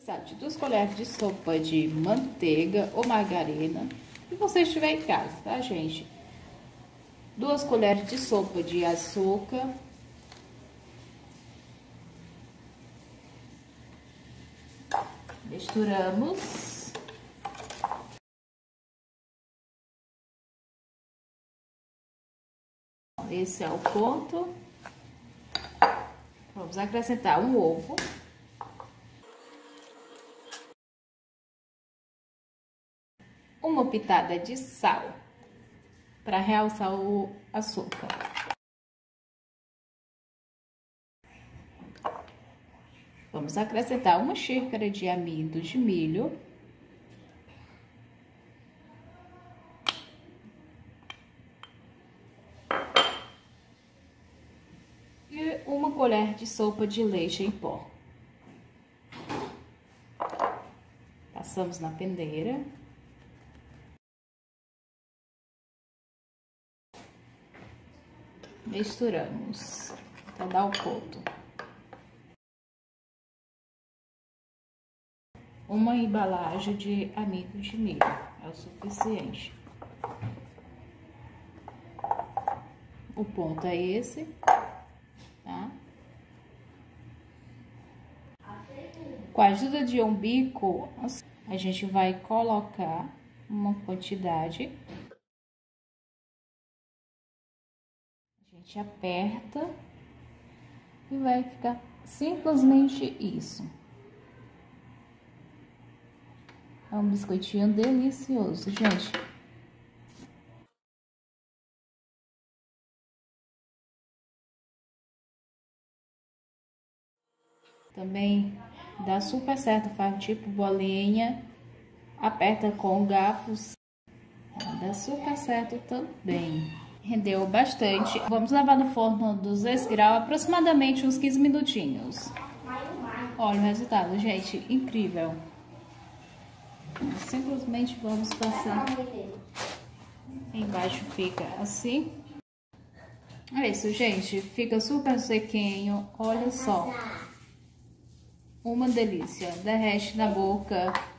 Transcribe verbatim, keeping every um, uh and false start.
precisar de duas colheres de sopa de manteiga ou margarina, se você estiver em casa, tá, gente? Duas colheres de sopa de açúcar. Misturamos. Esse é o ponto. Vamos acrescentar um ovo. Uma pitada de sal, para realçar o açúcar. Vamos acrescentar uma xícara de amido de milho. E uma colher de sopa de leite em pó. Passamos na pendeira. Misturamos até dar o ponto. Uma embalagem de amido de milho é o suficiente. O ponto é esse, tá? Com a ajuda de um bico, a gente vai colocar uma quantidade. A gente aperta e vai ficar simplesmente isso. É um biscoitinho delicioso, gente. Também dá super certo, faz tipo bolinha, aperta com garfos, dá super certo também. Rendeu bastante. Vamos levar no forno duzentos graus, aproximadamente uns quinze minutinhos. Olha o resultado, gente, incrível. Simplesmente vamos passar. Embaixo fica assim. É isso, gente, fica super sequinho, olha só. Uma delícia, derrete na boca.